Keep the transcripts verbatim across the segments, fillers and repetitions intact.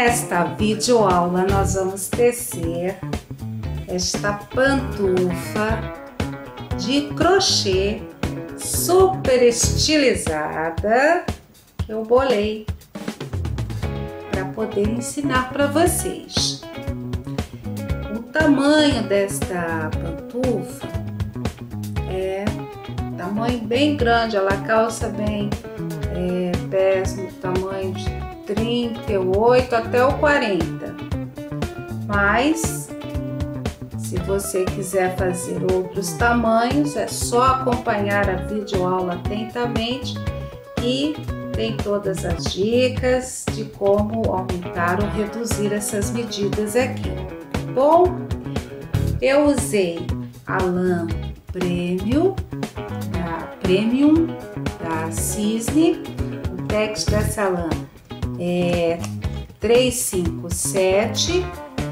Nesta videoaula nós vamos tecer esta pantufa de crochê super estilizada que eu bolei para poder ensinar para vocês. O tamanho desta pantufa é tamanho bem grande, ela calça bem é, pés no tamanho de trinta e oito até o quarenta, mas se você quiser fazer outros tamanhos é só acompanhar a videoaula atentamente e tem todas as dicas de como aumentar ou reduzir essas medidas aqui. Bom, eu usei a lã Premium da Premium da Cisne, o tex dessa lã é trezentos e cinquenta e sete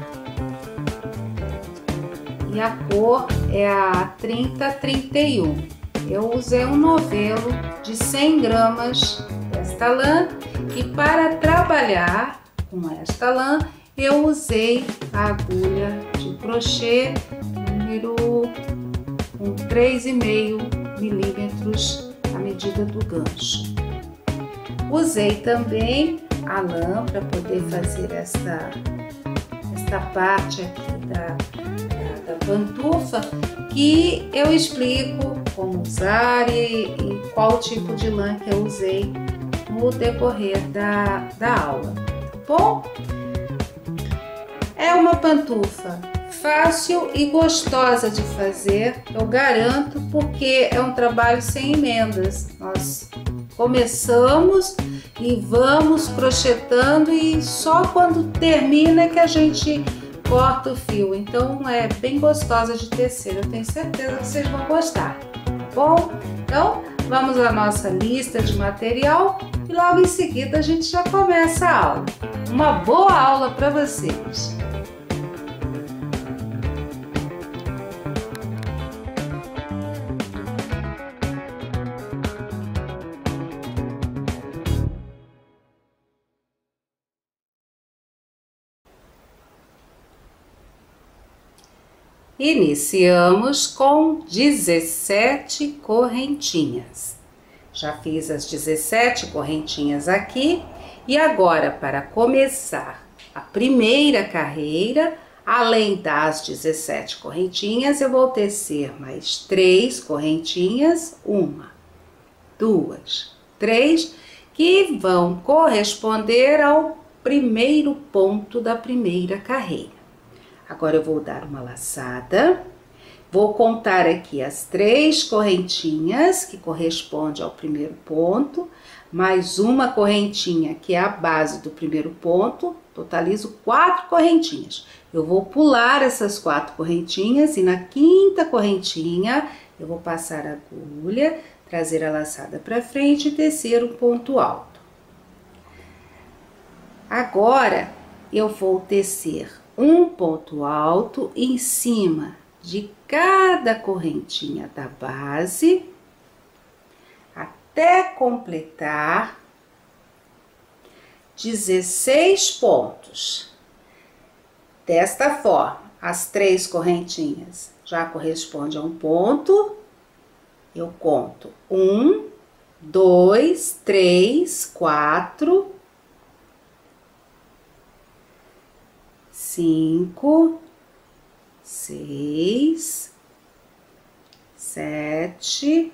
e a cor é a trinta trinta e um. Eu usei um novelo de cem gramas desta lã e para trabalhar com esta lã eu usei a agulha de crochê número com três vírgula cinco milímetros a medida do gancho. Usei também a lã para poder fazer esta, esta parte aqui da, da, da pantufa, que eu explico como usar e, e qual tipo de lã que eu usei no decorrer da, da aula, tá bom? É uma pantufa fácil e gostosa de fazer, eu garanto, porque é um trabalho sem emendas. Nós começamos e vamos crochetando e só quando termina é que a gente corta o fio. Então é bem gostosa de tecer, eu tenho certeza que vocês vão gostar, tá bom? Então vamos à nossa lista de material e logo em seguida a gente já começa a aula. Uma boa aula para vocês! Iniciamos com dezessete correntinhas. Já fiz as dezessete correntinhas aqui e agora, para começar a primeira carreira, além das dezessete correntinhas, eu vou tecer mais três correntinhas, uma, duas, três, que vão corresponder ao primeiro ponto da primeira carreira. Agora eu vou dar uma laçada, vou contar aqui as três correntinhas que corresponde ao primeiro ponto, mais uma correntinha que é a base do primeiro ponto, totalizo quatro correntinhas. Eu vou pular essas quatro correntinhas e na quinta correntinha eu vou passar a agulha, trazer a laçada para frente e tecer um ponto alto. Agora eu vou tecer um ponto alto em cima de cada correntinha da base até completar dezesseis pontos. Desta forma, as três correntinhas já correspondem a um ponto. Eu conto um, dois, três, quatro, cinco, seis, sete.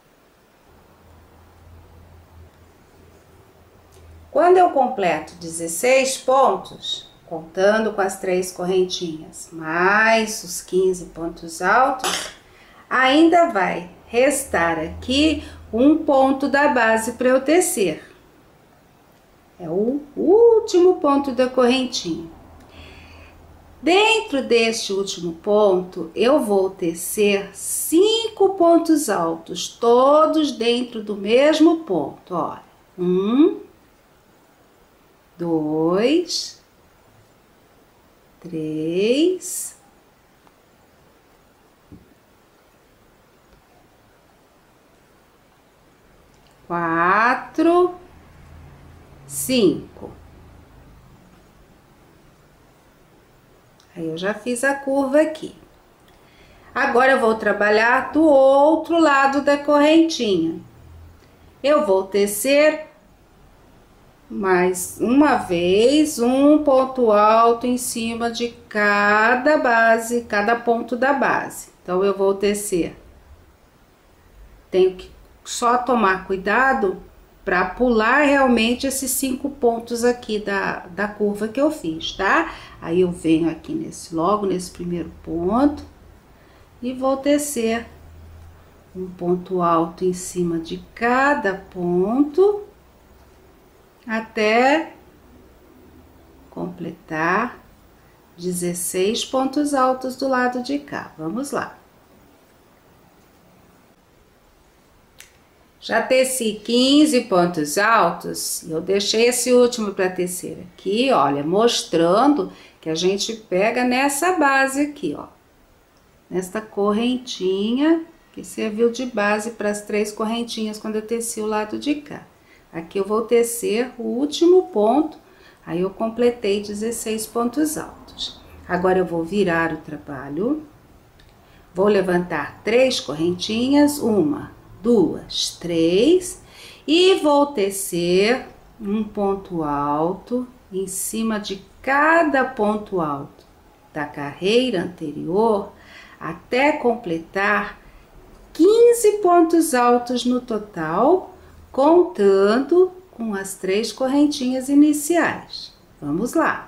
Quando eu completo dezesseis pontos, contando com as três correntinhas, mais os quinze pontos altos, ainda vai restar aqui um ponto da base para eu tecer. É o último ponto da correntinha. Dentro deste último ponto, eu vou tecer cinco pontos altos, todos dentro do mesmo ponto. Olha, um, dois, três, quatro, cinco. Aí eu já fiz a curva aqui. Agora eu vou trabalhar do outro lado da correntinha. Eu vou tecer mais uma vez um ponto alto em cima de cada base, cada ponto da base. Então, eu vou tecer. Tenho que só tomar cuidado para pular realmente esses cinco pontos aqui da, da curva que eu fiz, tá? Aí eu venho aqui nesse, logo nesse primeiro ponto e vou tecer um ponto alto em cima de cada ponto até completar dezesseis pontos altos do lado de cá. Vamos lá. Já teci quinze pontos altos, eu deixei esse último para tecer aqui, olha, mostrando que a gente pega nessa base aqui, ó. Nesta correntinha, que serviu de base para as três correntinhas quando eu teci o lado de cá. Aqui eu vou tecer o último ponto, aí eu completei dezesseis pontos altos. Agora eu vou virar o trabalho, vou levantar três correntinhas, uma, duas, três, e vou tecer um ponto alto em cima de cada ponto alto da carreira anterior até completar quinze pontos altos no total, contando com as três correntinhas iniciais. Vamos lá.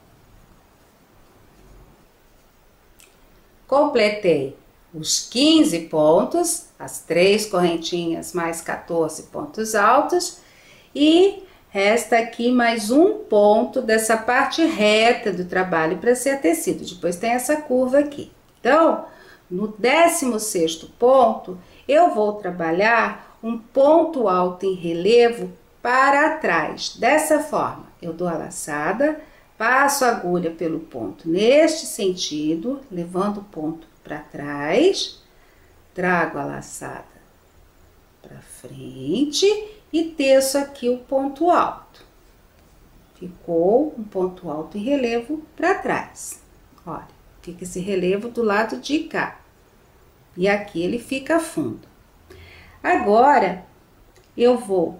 Completei os quinze pontos, as três correntinhas mais quatorze pontos altos, e resta aqui mais um ponto dessa parte reta do trabalho para ser tecido. Depois tem essa curva aqui. Então, no décimo sexto ponto, eu vou trabalhar um ponto alto em relevo para trás. Dessa forma, eu dou a laçada, passo a agulha pelo ponto neste sentido, levando o ponto para trás, trago a laçada para frente e teço aqui o ponto alto. Ficou um ponto alto em relevo para trás. Olha, fica esse relevo do lado de cá. E aqui ele fica fundo. Agora, eu vou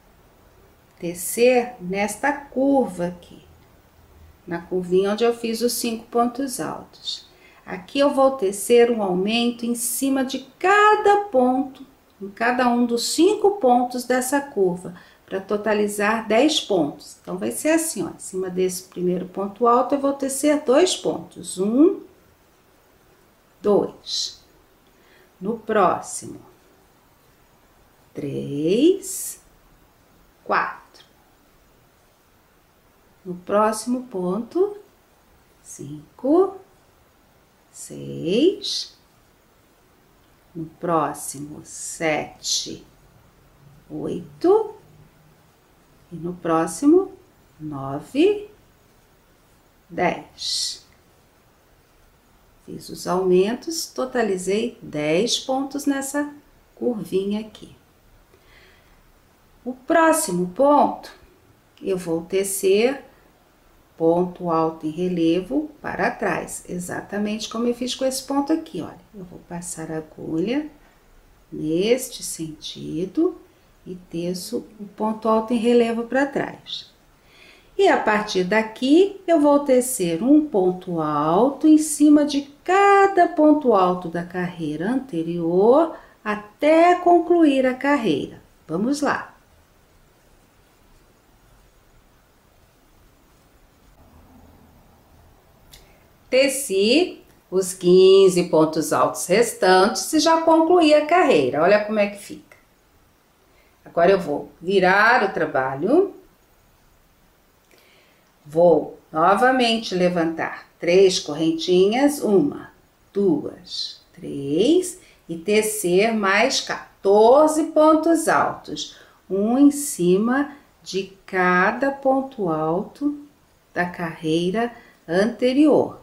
tecer nesta curva aqui. Na curvinha onde eu fiz os cinco pontos altos. Aqui eu vou tecer um aumento em cima de cada ponto, em cada um dos cinco pontos dessa curva, para totalizar dez pontos. Então, vai ser assim, ó, em cima desse primeiro ponto alto, eu vou tecer dois pontos. Um, dois. No próximo, três, quatro. No próximo ponto, cinco, seis, no próximo, sete, oito, e no próximo, nove, dez. Fiz os aumentos, totalizei dez pontos nessa curvinha aqui. O próximo ponto, eu vou tecer ponto alto em relevo para trás, exatamente como eu fiz com esse ponto aqui, olha. Eu vou passar a agulha neste sentido e teço o ponto alto em relevo para trás. E a partir daqui, eu vou tecer um ponto alto em cima de cada ponto alto da carreira anterior até concluir a carreira. Vamos lá. Teci os quinze pontos altos restantes e já concluí a carreira. Olha como é que fica. Agora eu vou virar o trabalho. Vou novamente levantar três correntinhas, uma, duas, três, e tecer mais quatorze pontos altos, um em cima de cada ponto alto da carreira anterior.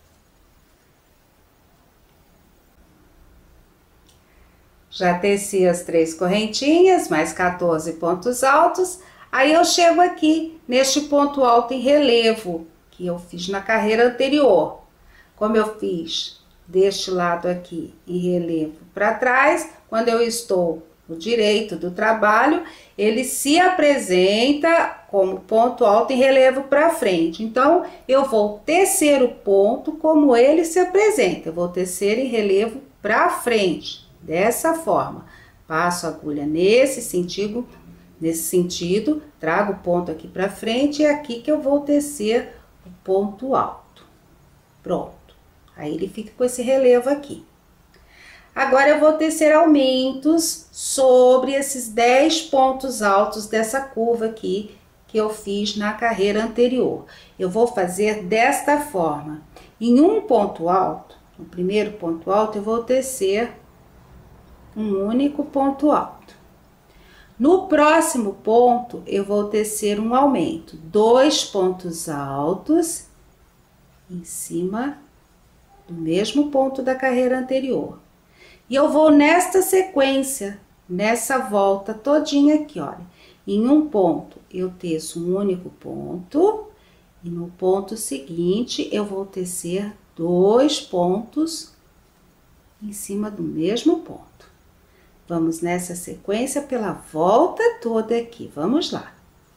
Já teci as três correntinhas, mais quatorze pontos altos. Aí eu chego aqui neste ponto alto em relevo que eu fiz na carreira anterior. como eu fiz deste lado aqui em relevo para trás, quando eu estou no direito do trabalho, ele se apresenta como ponto alto em relevo para frente. Então, eu vou tecer o ponto como ele se apresenta. Eu vou tecer em relevo para frente, dessa forma. Passo a agulha nesse sentido, nesse sentido, trago o ponto aqui para frente e é aqui que eu vou tecer o ponto alto. Pronto. Aí ele fica com esse relevo aqui. Agora eu vou tecer aumentos sobre esses dez pontos altos dessa curva aqui que eu fiz na carreira anterior. Eu vou fazer desta forma. Em um ponto alto, no primeiro ponto alto, eu vou tecer um único ponto alto. No próximo ponto, eu vou tecer um aumento, dois pontos altos em cima do mesmo ponto da carreira anterior. E eu vou nesta sequência, nessa volta todinha aqui, olha. Em um ponto, eu teço um único ponto, e no ponto seguinte, eu vou tecer dois pontos em cima do mesmo ponto. Vamos nessa sequência pela volta toda aqui, vamos lá.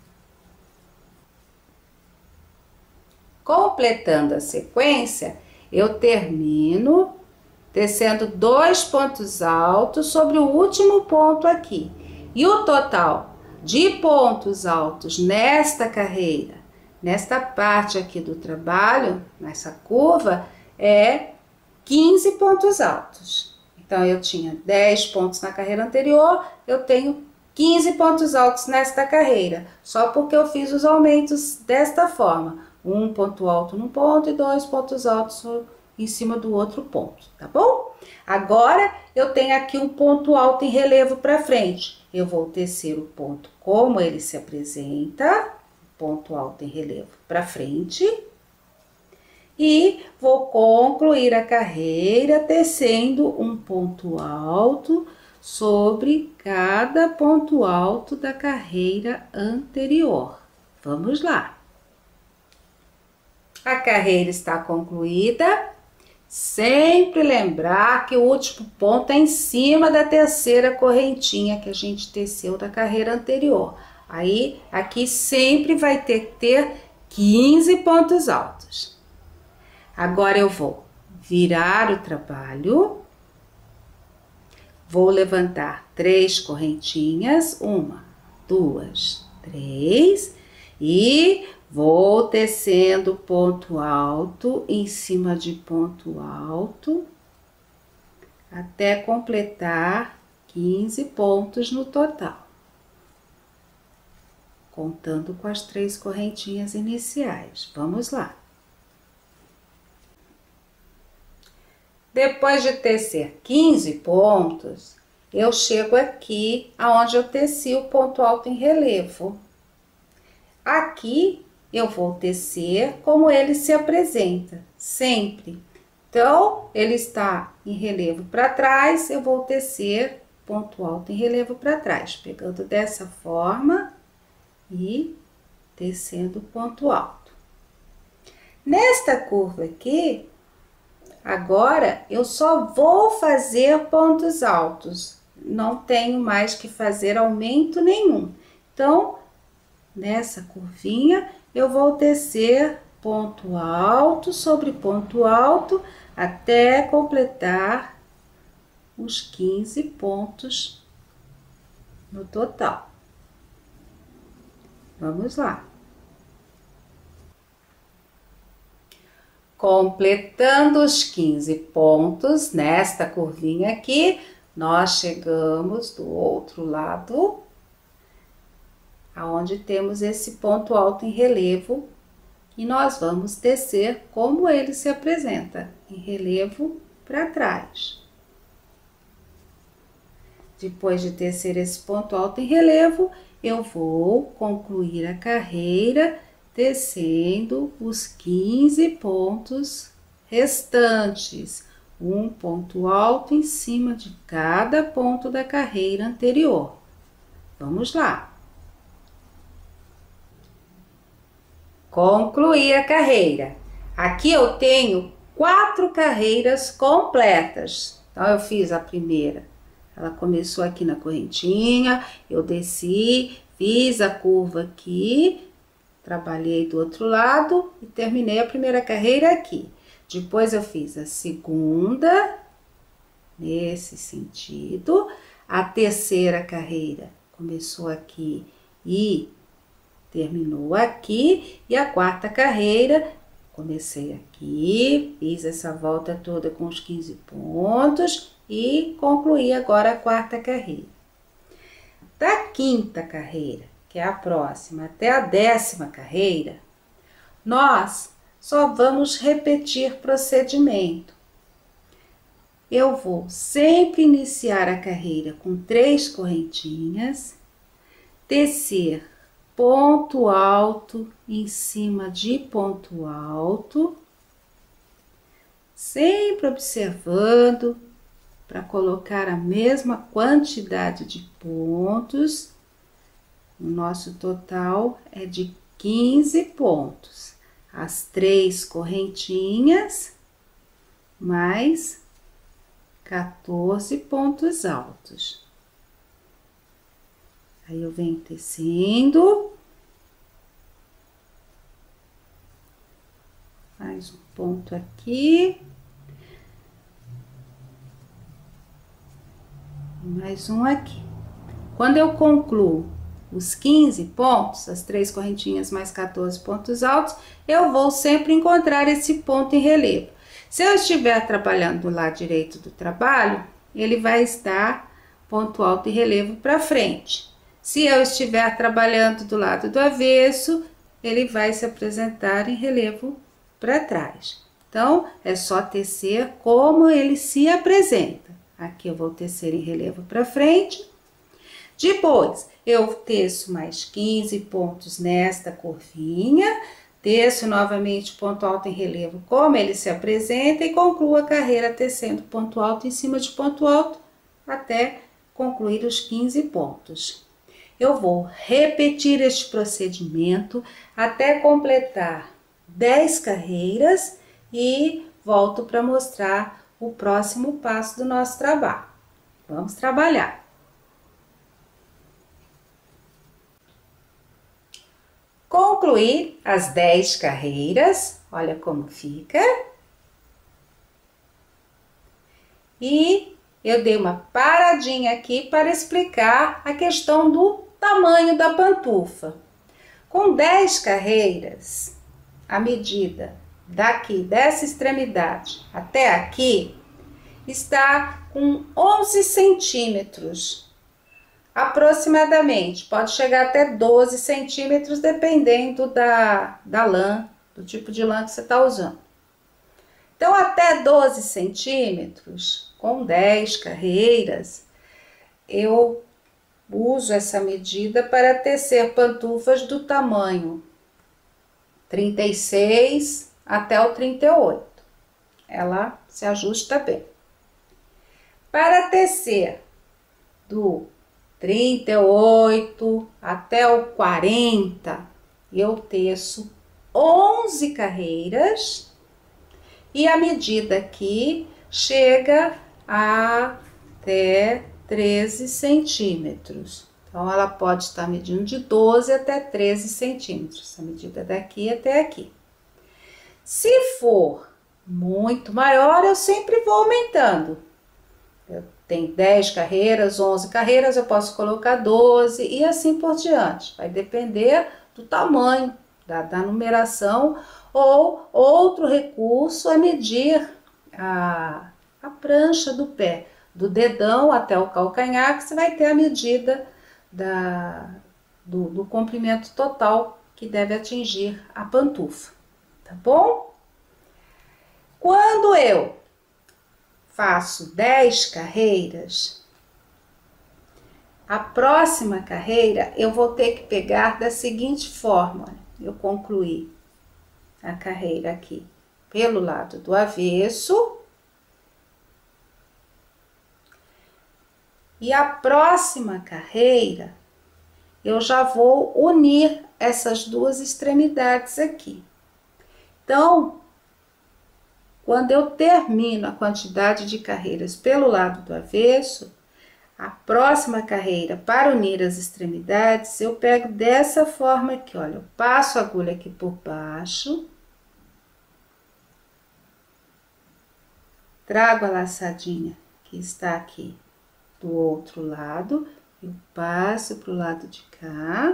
Completando a sequência, eu termino tecendo dois pontos altos sobre o último ponto aqui. E o total de pontos altos nesta carreira, nesta parte aqui do trabalho, nessa curva, é quinze pontos altos. Então, eu tinha dez pontos na carreira anterior, eu tenho quinze pontos altos nesta carreira, só porque eu fiz os aumentos desta forma. Um ponto alto num ponto e dois pontos altos em cima do outro ponto, tá bom? Agora, eu tenho aqui um ponto alto em relevo para frente. Eu vou tecer o ponto como ele se apresenta, ponto alto em relevo para frente. E vou concluir a carreira tecendo um ponto alto sobre cada ponto alto da carreira anterior. Vamos lá. A carreira está concluída. Sempre lembrar que o último ponto é em cima da terceira correntinha que a gente teceu da carreira anterior. Aí, aqui sempre vai ter que ter quinze pontos altos. Agora, eu vou virar o trabalho, vou levantar três correntinhas, uma, duas, três, e vou tecendo ponto alto em cima de ponto alto, até completar quinze pontos no total, contando com as três correntinhas iniciais. Vamos lá. Depois de tecer quinze pontos, eu chego aqui aonde eu teci o ponto alto em relevo. Aqui eu vou tecer como ele se apresenta, sempre. Então, ele está em relevo para trás, eu vou tecer ponto alto em relevo para trás, pegando dessa forma e tecendo ponto alto. Nesta curva aqui, agora, eu só vou fazer pontos altos, não tenho mais que fazer aumento nenhum. Então, nessa curvinha, eu vou tecer ponto alto sobre ponto alto até completar os quinze pontos no total. Vamos lá. Completando os quinze pontos nesta curvinha aqui, nós chegamos do outro lado, aonde temos esse ponto alto em relevo, e nós vamos tecer como ele se apresenta, em relevo para trás. Depois de tecer esse ponto alto em relevo, eu vou concluir a carreira tecendo os quinze pontos restantes, um ponto alto em cima de cada ponto da carreira anterior. Vamos lá. Concluir a carreira. Aqui eu tenho quatro carreiras completas. Então, eu fiz a primeira, ela começou aqui na correntinha, eu desci, fiz a curva aqui, trabalhei do outro lado e terminei a primeira carreira aqui. Depois eu fiz a segunda, nesse sentido, a terceira carreira começou aqui e terminou aqui, e a quarta carreira, comecei aqui, fiz essa volta toda com os quinze pontos e concluí agora a quarta carreira. Da quinta carreira, que é a próxima, até a décima carreira, nós só vamos repetir procedimento. Eu vou sempre iniciar a carreira com três correntinhas, tecer ponto alto em cima de ponto alto, sempre observando para colocar a mesma quantidade de pontos. O nosso total é de quinze pontos. As três correntinhas mais quatorze pontos altos. Aí eu venho tecendo. Mais um ponto aqui. Mais um aqui. Quando eu concluo os quinze pontos, as três correntinhas mais quatorze pontos altos, eu vou sempre encontrar esse ponto em relevo. Se eu estiver trabalhando do lado direito do trabalho, ele vai estar ponto alto e relevo para frente. Se eu estiver trabalhando do lado do avesso, ele vai se apresentar em relevo para trás. Então, é só tecer como ele se apresenta. Aqui eu vou tecer em relevo para frente. Depois, eu teço mais quinze pontos nesta curvinha, teço novamente ponto alto em relevo como ele se apresenta e concluo a carreira tecendo ponto alto em cima de ponto alto até concluir os quinze pontos. Eu vou repetir este procedimento até completar dez carreiras e volto para mostrar o próximo passo do nosso trabalho. Vamos trabalhar. Concluir as dez carreiras, olha como fica. E eu dei uma paradinha aqui para explicar a questão do tamanho da pantufa. Com dez carreiras, a medida daqui, dessa extremidade até aqui, está com onze centímetros. Aproximadamente, pode chegar até doze centímetros, dependendo da, da lã, do tipo de lã que você está usando. Então, até doze centímetros, com dez carreiras, eu uso essa medida para tecer pantufas do tamanho trinta e seis até o trinta e oito. Ela se ajusta bem. Para tecer do trinta e oito até o quarenta, eu teço onze carreiras e a medida aqui chega a até treze centímetros. Então, ela pode estar medindo de doze até treze centímetros, essa medida daqui até aqui. Se for muito maior, eu sempre vou aumentando. Eu tenho dez carreiras, onze carreiras, eu posso colocar doze e assim por diante. Vai depender do tamanho, da, da numeração, ou outro recurso é medir a, a prancha do pé, do dedão até o calcanhar, que você vai ter a medida da, do, do comprimento total que deve atingir a pantufa, tá bom? Quando eu faço dez carreiras, a próxima carreira eu vou ter que pegar da seguinte forma: eu concluí a carreira aqui pelo lado do avesso, e a próxima carreira eu já vou unir essas duas extremidades aqui. Então, quando eu termino a quantidade de carreiras pelo lado do avesso, a próxima carreira para unir as extremidades, eu pego dessa forma aqui, olha, eu passo a agulha aqui por baixo, trago a laçadinha que está aqui do outro lado, eu passo para o lado de cá,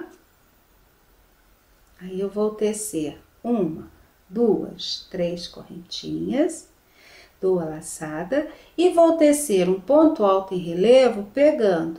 aí eu vou tecer uma, duas, três correntinhas, dou a laçada e vou tecer um ponto alto em relevo pegando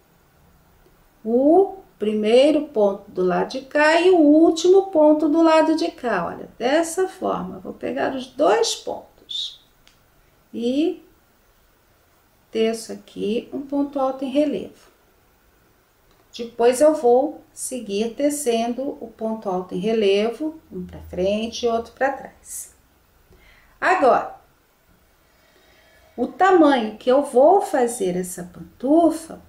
o primeiro ponto do lado de cá e o último ponto do lado de cá, olha, dessa forma, vou pegar os dois pontos e teço aqui um ponto alto em relevo. Depois eu vou seguir tecendo o ponto alto em relevo, um para frente e outro para trás. Agora, o tamanho que eu vou fazer essa pantufa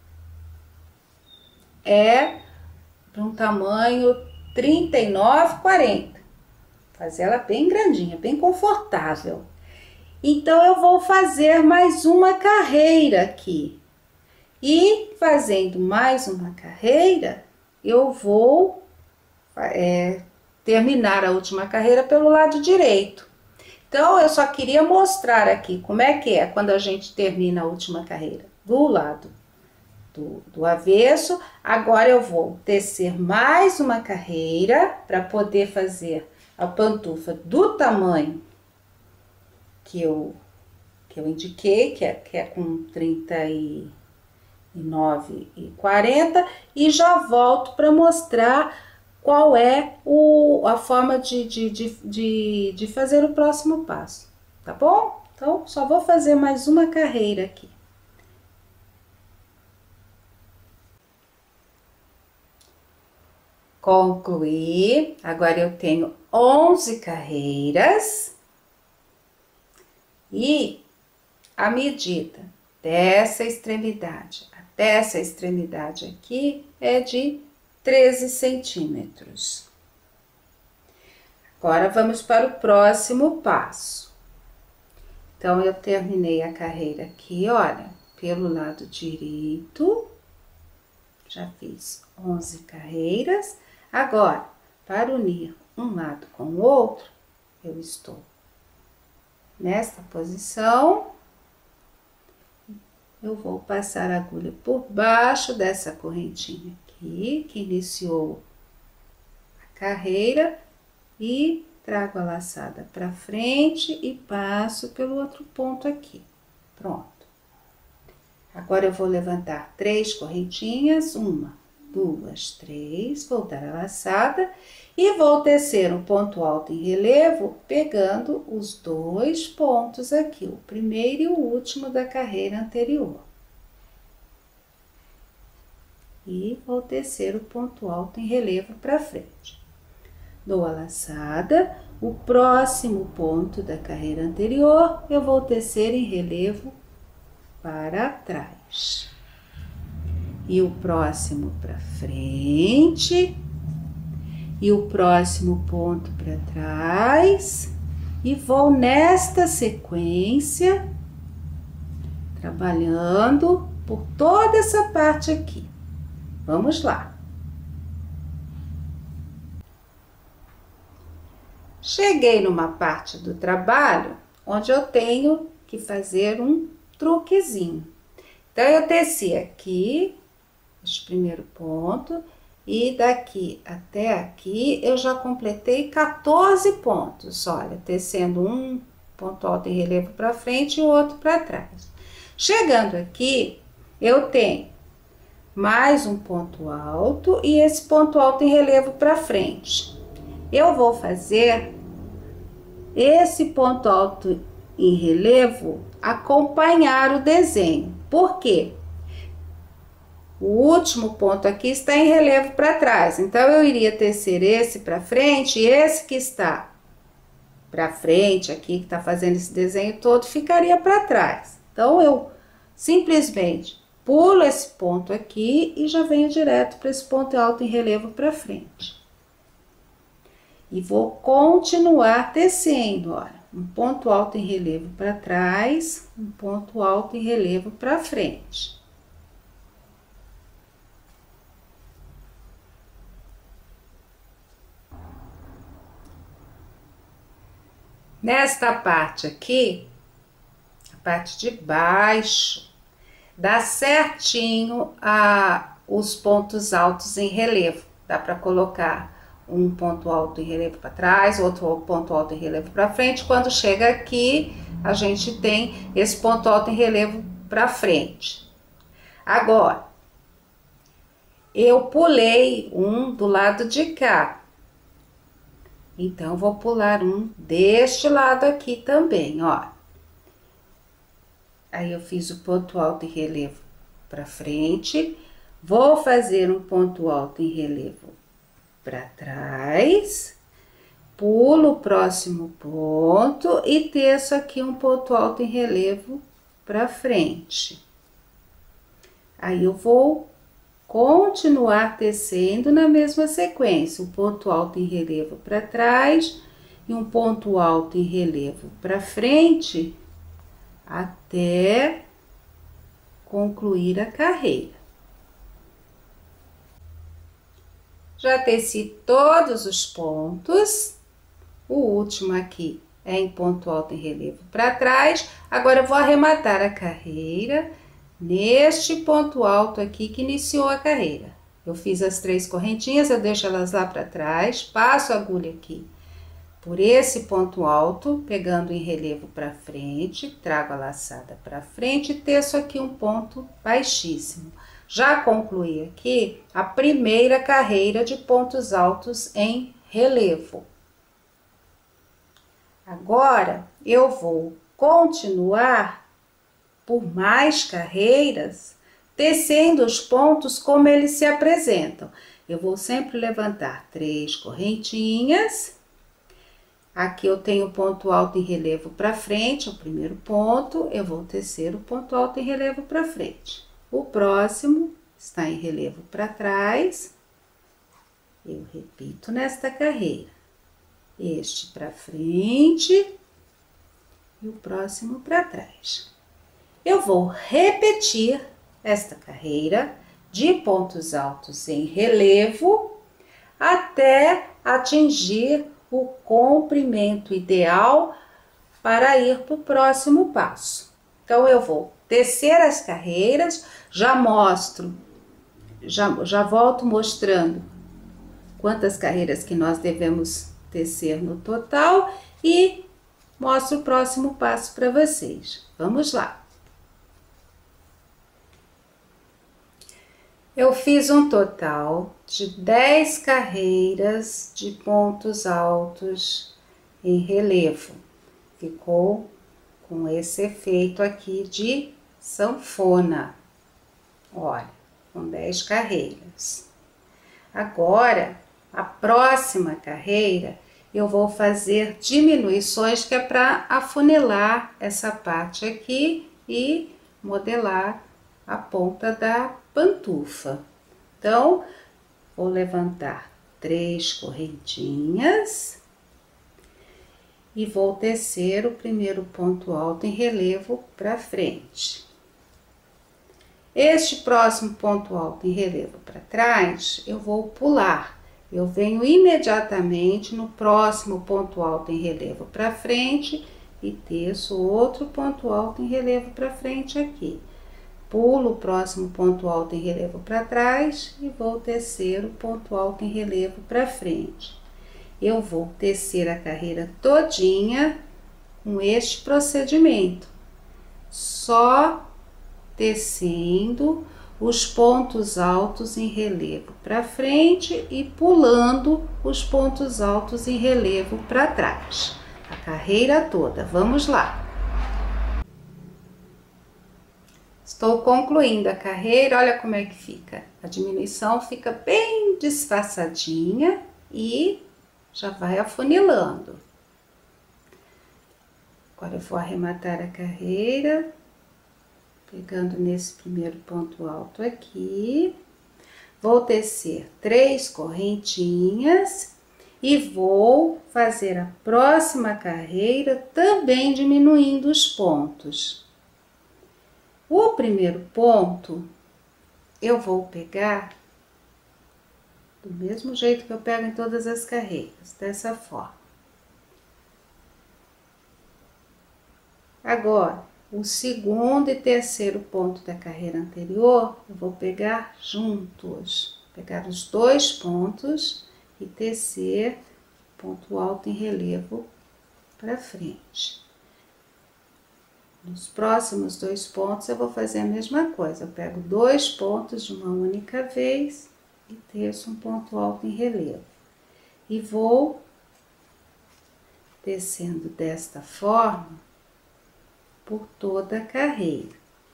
é para um tamanho trinta e nove, quarenta. Fazer ela bem grandinha, bem confortável. Então, eu vou fazer mais uma carreira aqui. E fazendo mais uma carreira, eu vou é, terminar a última carreira pelo lado direito. Então, eu só queria mostrar aqui como é que é quando a gente termina a última carreira do lado do, do avesso. Agora, eu vou tecer mais uma carreira para poder fazer a pantufa do tamanho que eu, que eu indiquei, que é, que é com trinta e nove e quarenta, e já volto para mostrar qual é o, a forma de, de, de, de, de fazer o próximo passo, tá bom? Então, só vou fazer mais uma carreira aqui. Concluí, agora eu tenho onze carreiras e a medida dessa extremidade até essa extremidade aqui é de treze centímetros. Agora, vamos para o próximo passo. Então, eu terminei a carreira aqui, olha, pelo lado direito, já fiz onze carreiras. Agora, para unir um lado com o outro, eu estou nesta posição. Eu vou passar a agulha por baixo dessa correntinha aqui, que iniciou a carreira, e trago a laçada para frente e passo pelo outro ponto aqui. Pronto. Agora, eu vou levantar três correntinhas, uma, duas, três, vou dar a laçada e vou tecer um ponto alto em relevo, pegando os dois pontos aqui, o primeiro e o último da carreira anterior. E vou tecer o ponto alto em relevo para frente. Dou a laçada, o próximo ponto da carreira anterior, eu vou tecer em relevo para trás. E o próximo para frente. E o próximo ponto para trás, e vou nesta sequência, trabalhando por toda essa parte aqui. Vamos lá. Cheguei numa parte do trabalho onde eu tenho que fazer um truquezinho. Então, eu teci aqui, este primeiro ponto, e daqui até aqui, eu já completei quatorze pontos, olha, tecendo um ponto alto em relevo para frente e o outro para trás. Chegando aqui, eu tenho mais um ponto alto e esse ponto alto em relevo para frente. Eu vou fazer esse ponto alto em relevo acompanhar o desenho. Por quê? O último ponto aqui está em relevo para trás, então eu iria tecer esse para frente e esse que está para frente aqui, que está fazendo esse desenho todo, ficaria para trás. Então, eu simplesmente pulo esse ponto aqui e já venho direto para esse ponto alto em relevo para frente. E vou continuar tecendo, olha, um ponto alto em relevo para trás, um ponto alto em relevo para frente. Nesta parte aqui, a parte de baixo, dá certinho a, os pontos altos em relevo. Dá para colocar um ponto alto em relevo para trás, outro ponto alto em relevo para frente. Quando chega aqui, a gente tem esse ponto alto em relevo para frente. Agora, eu pulei um do lado de cá. Então, vou pular um deste lado aqui também, ó. Aí, eu fiz o ponto alto em relevo para frente. Vou fazer um ponto alto em relevo para trás. Pulo o próximo ponto e teço aqui um ponto alto em relevo para frente. Aí, eu vou continuar tecendo na mesma sequência, um ponto alto em relevo para trás e um ponto alto em relevo para frente, até concluir a carreira. Já teci todos os pontos, o último aqui é em ponto alto em relevo para trás. Agora eu vou arrematar a carreira neste ponto alto aqui que iniciou a carreira. Eu fiz as três correntinhas, eu deixo elas lá para trás, passo a agulha aqui por esse ponto alto, pegando em relevo para frente, trago a laçada para frente e teço aqui um ponto baixíssimo. Já concluí aqui a primeira carreira de pontos altos em relevo. Agora, eu vou continuar por mais carreiras, tecendo os pontos como eles se apresentam. Eu vou sempre levantar três correntinhas. Aqui eu tenho ponto alto em relevo para frente, o primeiro ponto, eu vou tecer o ponto alto em relevo para frente. O próximo está em relevo para trás, eu repito nesta carreira. Este para frente e o próximo para trás. Eu vou repetir esta carreira de pontos altos em relevo até atingir o comprimento ideal para ir para o próximo passo. Então, eu vou tecer as carreiras, já mostro, já, já volto mostrando quantas carreiras que nós devemos tecer no total e mostro o próximo passo para vocês. Vamos lá! Eu fiz um total de dez carreiras de pontos altos em relevo. Ficou com esse efeito aqui de sanfona. Olha, com dez carreiras. Agora, a próxima carreira, eu vou fazer diminuições, que é para afunilar essa parte aqui e modelar a ponta da pantufa. Então, vou levantar três correntinhas e vou tecer o primeiro ponto alto em relevo para frente. Este próximo ponto alto em relevo para trás, eu vou pular. Eu venho imediatamente no próximo ponto alto em relevo para frente e teço outro ponto alto em relevo para frente aqui. Pulo o próximo ponto alto em relevo para trás e vou tecer o ponto alto em relevo para frente. Eu vou tecer a carreira todinha com este procedimento, só tecendo os pontos altos em relevo para frente e pulando os pontos altos em relevo para trás. A carreira toda, vamos lá! Estou concluindo a carreira, olha como é que fica. A diminuição fica bem disfarçadinha e já vai afunilando. Agora eu vou arrematar a carreira, pegando nesse primeiro ponto alto aqui. Vou tecer três correntinhas e vou fazer a próxima carreira também diminuindo os pontos. O primeiro ponto eu vou pegar do mesmo jeito que eu pego em todas as carreiras, dessa forma. Agora, o segundo e terceiro ponto da carreira anterior, eu vou pegar juntos. Pegar os dois pontos e tecer ponto alto em relevo para frente. Nos próximos dois pontos eu vou fazer a mesma coisa. Eu pego dois pontos de uma única vez e teço um ponto alto em relevo. E vou tecendo desta forma por toda a carreira.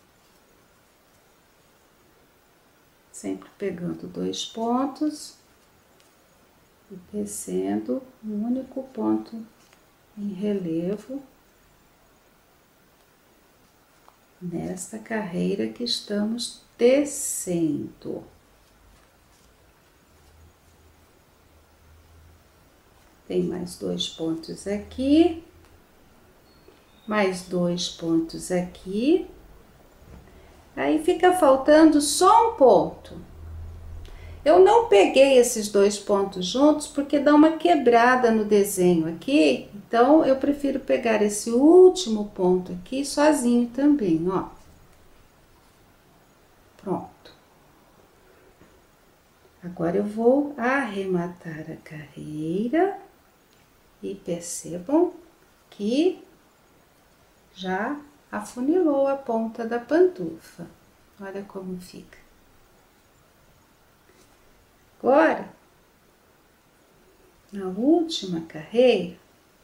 Sempre pegando dois pontos e tecendo um único ponto em relevo nesta carreira que estamos tecendo. Tem mais dois pontos aqui, mais dois pontos aqui. Aí fica faltando só um ponto. Eu não peguei esses dois pontos juntos porque dá uma quebrada no desenho aqui. Então, eu prefiro pegar esse último ponto aqui sozinho também, ó. Pronto. Agora, eu vou arrematar a carreira e percebam que já afunilou a ponta da pantufa. Olha como fica. Agora, na última carreira,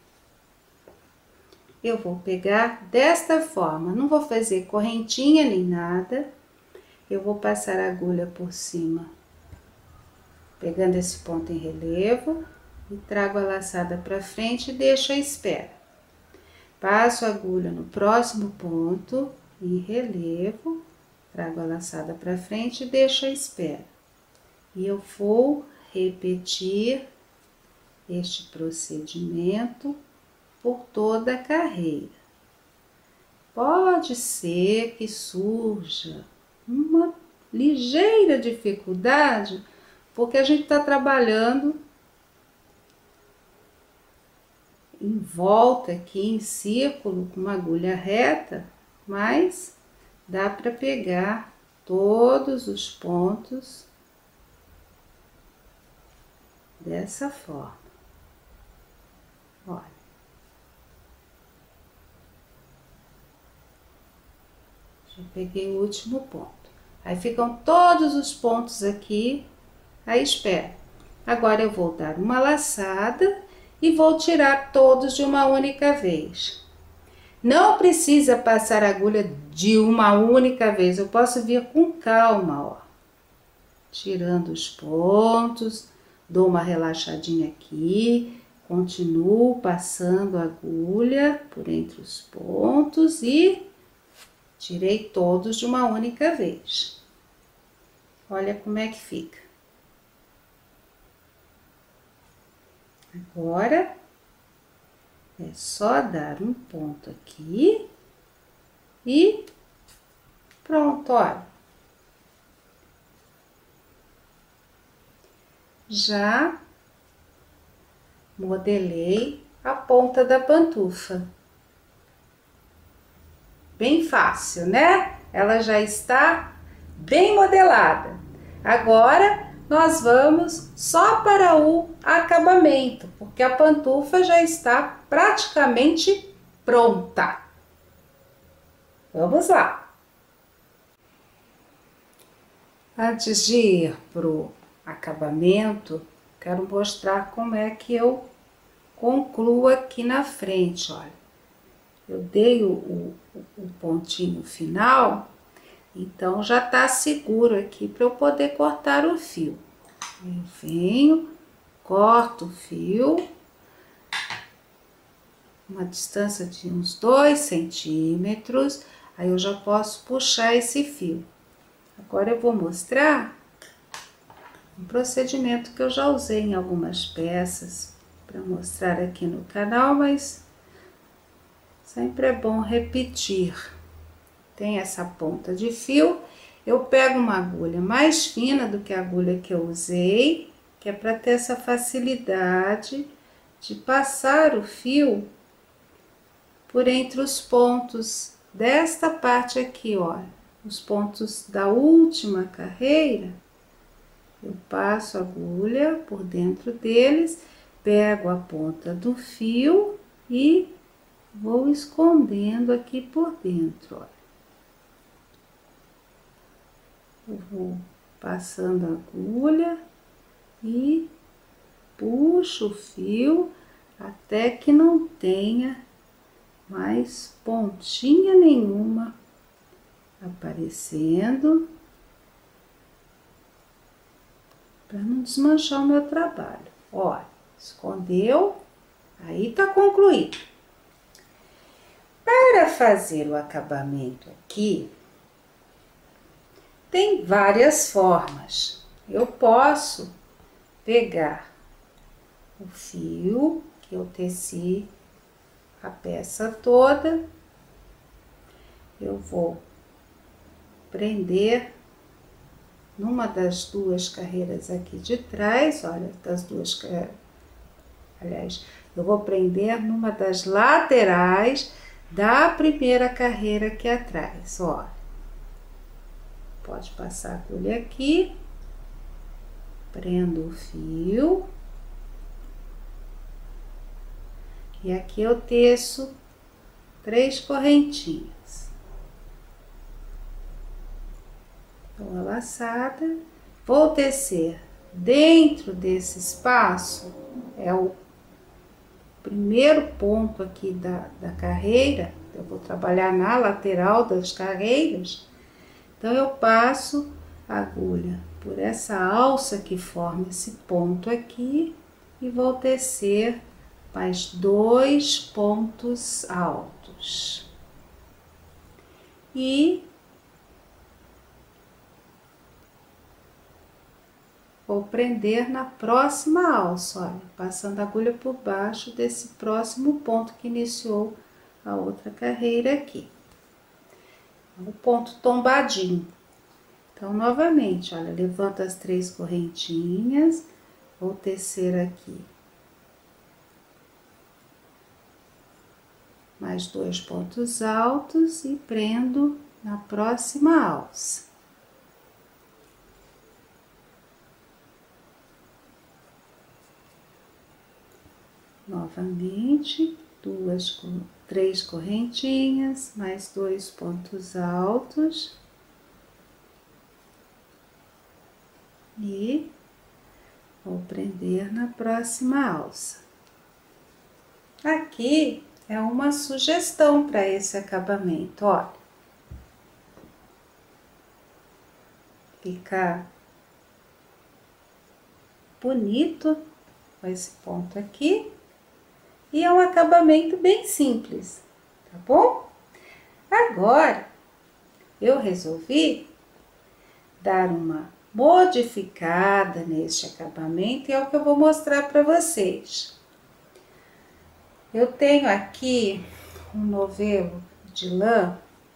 eu vou pegar desta forma. Não vou fazer correntinha nem nada. Eu vou passar a agulha por cima, pegando esse ponto em relevo, e trago a laçada para frente e deixo à espera. Passo a agulha no próximo ponto, em relevo, trago a laçada para frente e deixo à espera. E eu vou repetir este procedimento por toda a carreira. Pode ser que surja uma ligeira dificuldade, porque a gente está trabalhando em volta aqui em círculo com uma agulha reta, mas dá para pegar todos os pontos dessa forma. Olha. Já peguei o último ponto. Aí ficam todos os pontos aqui à espera. Agora eu vou dar uma laçada e vou tirar todos de uma única vez. Não precisa passar a agulha de uma única vez, eu posso vir com calma, ó. Tirando os pontos, dou uma relaxadinha aqui, continuo passando a agulha por entre os pontos e tirei todos de uma única vez. Olha como é que fica. Agora, é só dar um ponto aqui e pronto, olha. Já modelei a ponta da pantufa. Bem fácil, né? Ela já está bem modelada. Agora, nós vamos só para o acabamento, porque a pantufa já está praticamente pronta. Vamos lá! Antes de ir para o acabamento, quero mostrar como é que eu concluo aqui na frente, olha. Eu dei o, o, o pontinho final, então já tá seguro aqui para eu poder cortar o fio. Eu venho, corto o fio, uma distância de uns dois centímetros, aí eu já posso puxar esse fio. Agora eu vou mostrar um procedimento que eu já usei em algumas peças para mostrar aqui no canal, mas sempre é bom repetir. Tem essa ponta de fio, eu pego uma agulha mais fina do que a agulha que eu usei, que é para ter essa facilidade de passar o fio por entre os pontos desta parte aqui, ó, os pontos da última carreira. Eu passo a agulha por dentro deles, pego a ponta do fio e vou escondendo aqui por dentro, ó. Eu vou passando a agulha e puxo o fio até que não tenha mais pontinha nenhuma aparecendo, para não desmanchar o meu trabalho. Ó, escondeu, aí tá concluído. Para fazer o acabamento aqui, tem várias formas. Eu posso pegar o fio que eu teci a peça toda, eu vou prender numa das duas carreiras aqui de trás, olha, das duas, aliás, eu vou prender numa das laterais da primeira carreira aqui atrás, ó. Pode passar a agulha aqui, prendo o fio. E aqui eu teço três correntinhas. Dou a laçada, vou tecer dentro desse espaço, é o primeiro ponto aqui da, da carreira, eu vou trabalhar na lateral das carreiras, então eu passo a agulha por essa alça que forma esse ponto aqui e vou tecer mais dois pontos altos e vou prender na próxima alça, olha, passando a agulha por baixo desse próximo ponto que iniciou a outra carreira aqui, o ponto tombadinho. Então, novamente, olha, levanto as três correntinhas, vou tecer aqui mais dois pontos altos e prendo na próxima alça. Novamente, duas, três correntinhas, mais dois pontos altos. E vou prender na próxima alça. Aqui é uma sugestão para esse acabamento, olha. Fica bonito com esse ponto aqui. E é um acabamento bem simples, tá bom? Agora, eu resolvi dar uma modificada neste acabamento e é o que eu vou mostrar para vocês. Eu tenho aqui um novelo de lã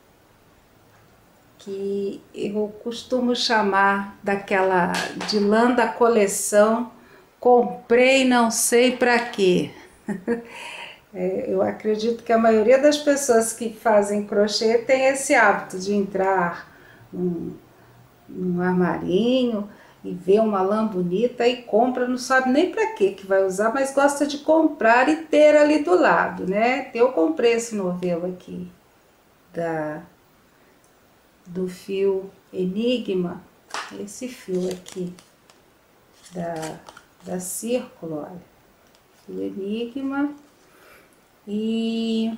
que eu costumo chamar daquela de lã da coleção comprei não sei para quê. É, eu acredito que a maioria das pessoas que fazem crochê tem esse hábito de entrar num, num armarinho e ver uma lã bonita e compra, não sabe nem para que que vai usar, mas gosta de comprar e ter ali do lado, né? Eu comprei esse novelo aqui da, do fio Enigma, esse fio aqui da, da Círculo, olha. O Enigma, e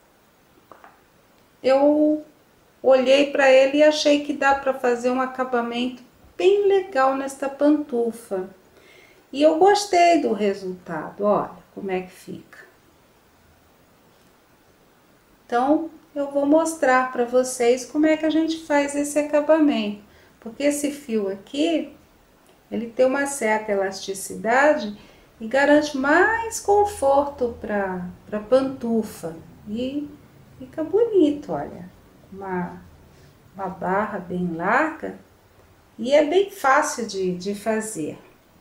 eu olhei para ele e achei que dá para fazer um acabamento bem legal nesta pantufa. E eu gostei do resultado, olha como é que fica. Então, eu vou mostrar para vocês como é que a gente faz esse acabamento. Porque esse fio aqui, ele tem uma certa elasticidade e garante mais conforto para para pantufa e fica bonito, olha, uma, uma barra bem larga e é bem fácil de, de fazer.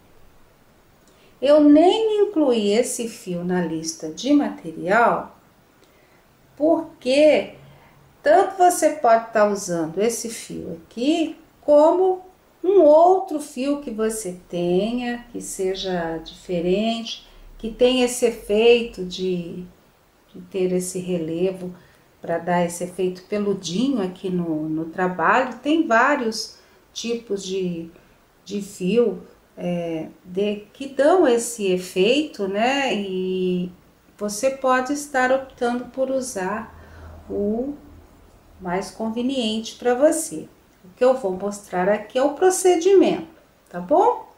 Eu nem incluí esse fio na lista de material, porque tanto você pode estar usando esse fio aqui, como um outro fio que você tenha, que seja diferente, que tenha esse efeito de, de ter esse relevo, para dar esse efeito peludinho aqui no, no trabalho. Tem vários tipos de, de fio, É, de, que dão esse efeito, né? E você pode estar optando por usar o mais conveniente para você. O que eu vou mostrar aqui é o procedimento, tá bom?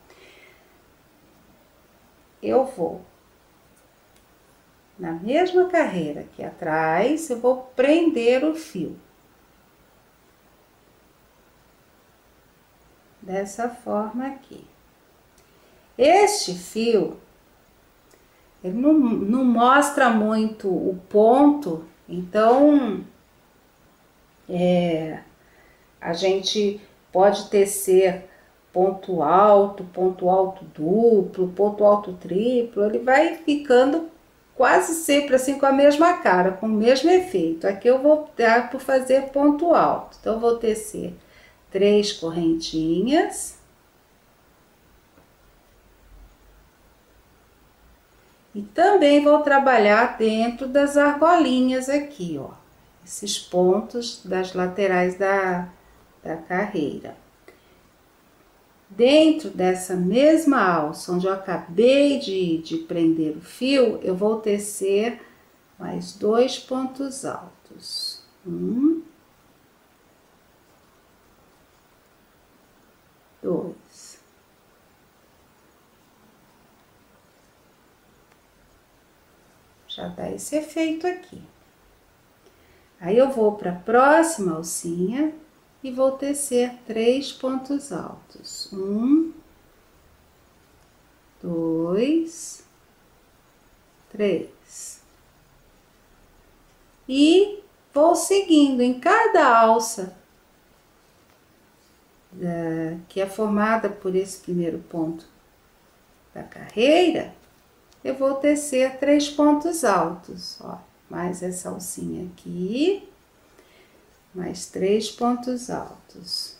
Eu vou na mesma carreira aqui atrás, eu vou prender o fio dessa forma aqui. Este fio, ele não, não mostra muito o ponto, então é, a gente pode tecer ponto alto, ponto alto duplo, ponto alto triplo, ele vai ficando quase sempre assim com a mesma cara, com o mesmo efeito. Aqui eu vou optar por fazer ponto alto, então eu vou tecer três correntinhas. E também vou trabalhar dentro das argolinhas aqui, ó, esses pontos das laterais da, da carreira. Dentro dessa mesma alça, onde eu acabei de, de prender o fio, eu vou tecer mais dois pontos altos. Um, dois. Já dá esse efeito aqui. Aí eu vou para a próxima alcinha e vou tecer três pontos altos. Um, dois, três. E vou seguindo em cada alça da, que é formada por esse primeiro ponto da carreira, eu vou tecer três pontos altos, ó, mais essa alcinha aqui, mais três pontos altos.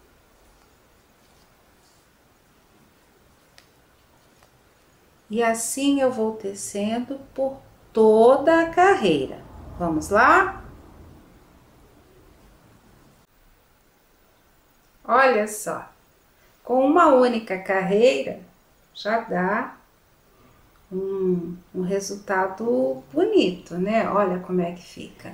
E assim eu vou tecendo por toda a carreira. Vamos lá? Olha só, com uma única carreira já dá Um, um resultado bonito, né? Olha como é que fica.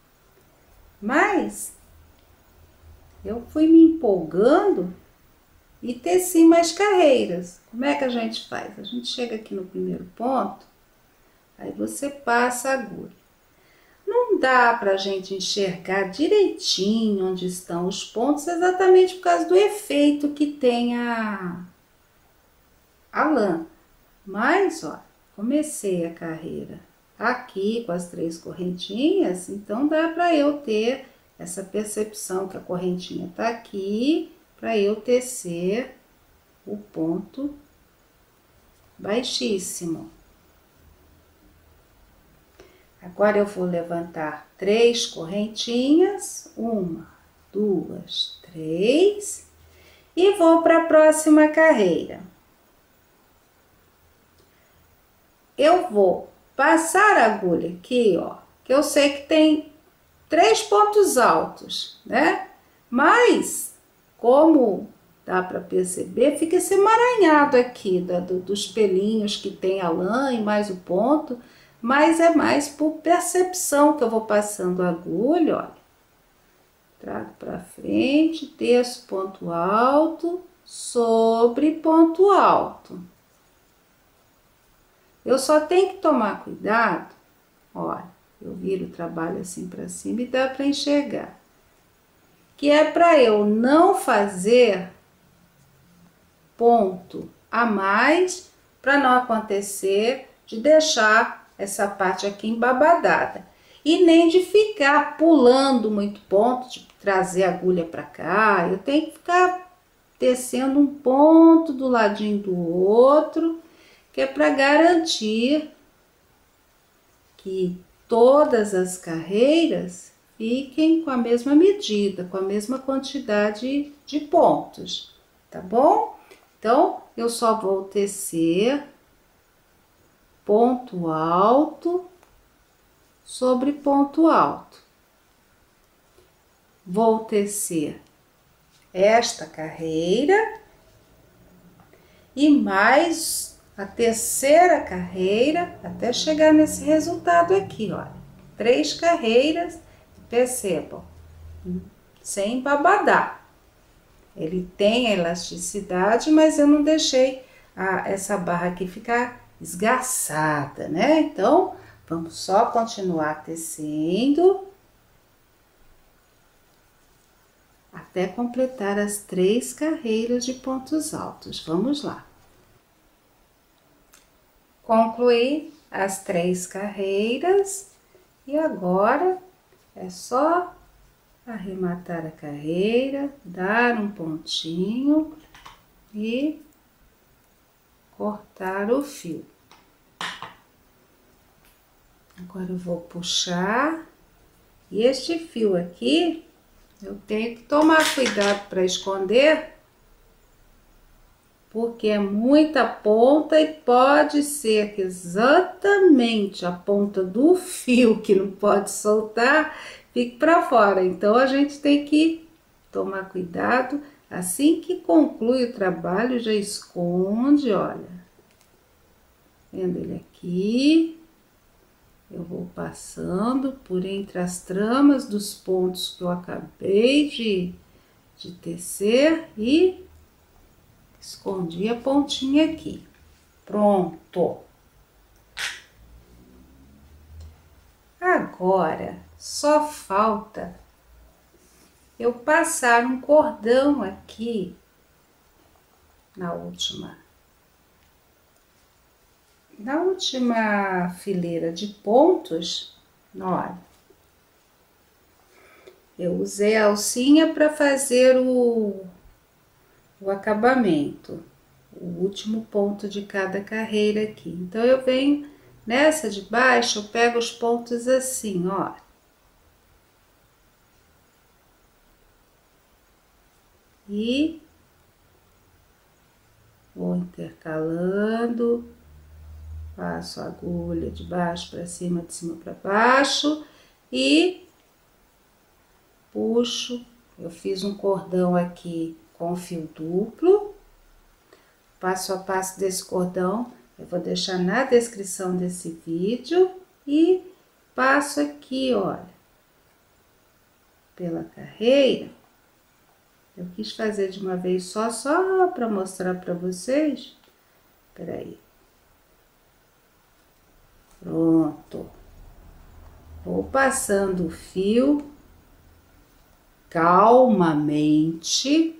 Mas eu fui me empolgando e teci mais carreiras. Como é que a gente faz? A gente chega aqui no primeiro ponto, aí você passa a agulha. Não dá pra gente enxergar direitinho onde estão os pontos, exatamente por causa do efeito que tem a, a lã. Mas, ó, comecei a carreira aqui com as três correntinhas, então dá para eu ter essa percepção que a correntinha tá aqui, para eu tecer o ponto baixíssimo. Agora eu vou levantar três correntinhas, uma, duas, três, e vou para a próxima carreira. Eu vou passar a agulha aqui, ó, que eu sei que tem três pontos altos, né? Mas, como dá para perceber, fica esse emaranhado aqui da, do, dos pelinhos que tem a lã e mais o ponto, mas é mais por percepção que eu vou passando a agulha, olha. Trago para frente, teço ponto alto sobre ponto alto. Eu só tenho que tomar cuidado, olha, eu viro o trabalho assim para cima e dá para enxergar. Que é para eu não fazer ponto a mais para não acontecer de deixar essa parte aqui embabadada. E nem de ficar pulando muito ponto, de trazer a agulha para cá. Eu tenho que ficar tecendo um ponto do ladinho do outro, que é para garantir que todas as carreiras fiquem com a mesma medida, com a mesma quantidade de pontos, tá bom? Então, eu só vou tecer ponto alto sobre ponto alto. Vou tecer esta carreira e mais a terceira carreira até chegar nesse resultado aqui, olha. Três carreiras, percebam, sem babadar. Ele tem a elasticidade, mas eu não deixei a, essa barra aqui ficar esgarçada, né? Então, vamos só continuar tecendo até completar as três carreiras de pontos altos. Vamos lá. Concluí as três carreiras e agora é só arrematar a carreira, dar um pontinho e cortar o fio. Agora eu vou puxar e este fio aqui eu tenho que tomar cuidado para esconder, porque é muita ponta e pode ser que exatamente a ponta do fio que não pode soltar fique para fora. Então a gente tem que tomar cuidado. Assim que conclui o trabalho, já esconde, olha. Vendo ele aqui? Eu vou passando por entre as tramas dos pontos que eu acabei de, de tecer e escondi a pontinha aqui. Pronto. Agora, só falta eu passar um cordão aqui na última, na última fileira de pontos, olha. Eu usei a alcinha para fazer o, o acabamento, o último ponto de cada carreira aqui. Então, eu venho nessa de baixo, eu pego os pontos assim, ó. E vou intercalando, passo a agulha de baixo para cima, de cima para baixo e puxo. Eu fiz um cordão aqui com fio duplo. Passo a passo desse cordão eu vou deixar na descrição desse vídeo e passo aqui, olha, pela carreira. Eu quis fazer de uma vez só, só para mostrar para vocês. Espera aí. Pronto. Vou passando o fio calmamente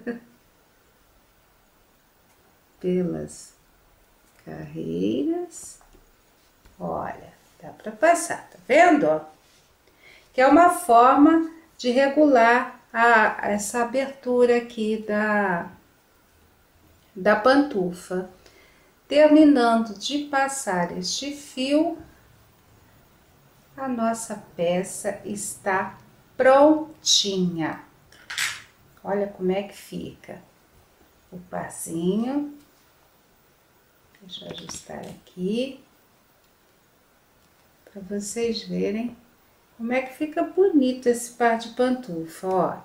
pelas carreiras. Olha, dá para passar, tá vendo, ó? Que é uma forma de regular a, essa abertura aqui da, da pantufa. Terminando de passar este fio, a nossa peça está prontinha. Olha como é que fica o parzinho. Deixa eu ajustar aqui para vocês verem como é que fica bonito esse par de pantufa, ó.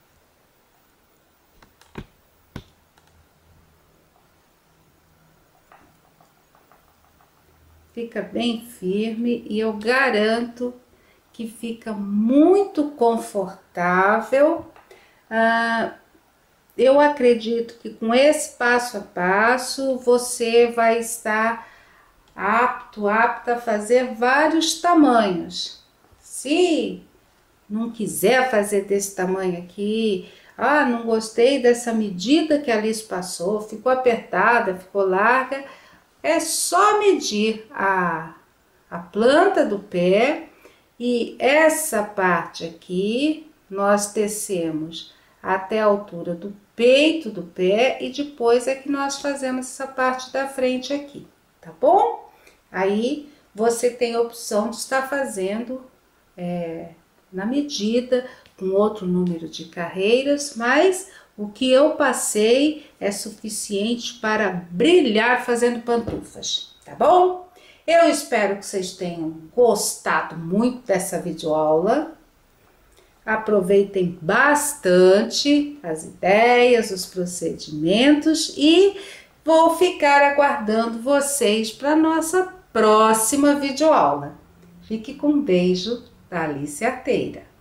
Fica bem firme e eu garanto que fica muito confortável. Ah, eu acredito que com esse passo a passo você vai estar apto, apta a fazer vários tamanhos. Se não quiser fazer desse tamanho aqui, ah, não gostei dessa medida que a Alice passou, ficou apertada, ficou larga, é só medir a, a planta do pé e essa parte aqui nós tecemos até a altura do peito do pé e depois é que nós fazemos essa parte da frente aqui, tá bom? Aí você tem a opção de estar fazendo é, na medida, com outro número de carreiras, mas o que eu passei é suficiente para brilhar fazendo pantufas, tá bom? Eu espero que vocês tenham gostado muito dessa videoaula. Aproveitem bastante as ideias, os procedimentos e vou ficar aguardando vocês para a nossa próxima videoaula. Fique com um beijo da Alice Arteira.